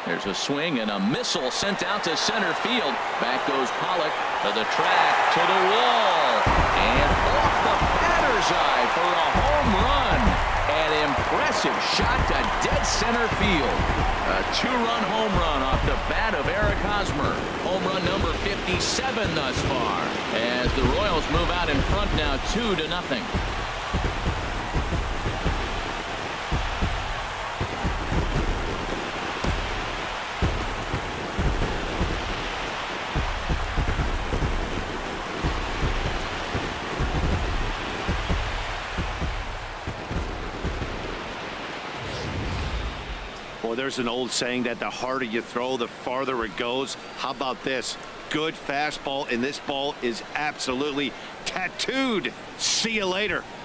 There's a swing and a missile sent out to center field. Back goes Pollock to the track, to the wall, and off the batter's eye for a home run. An impressive shot to dead center field. A two-run home run off the bat of Eric Hosmer. Home run number 57 thus far, as the Royals move out in front now 2-0. Well, there's an old saying that the harder you throw, the farther it goes. How about this? Good fastball, and this ball is absolutely tattooed. See you later.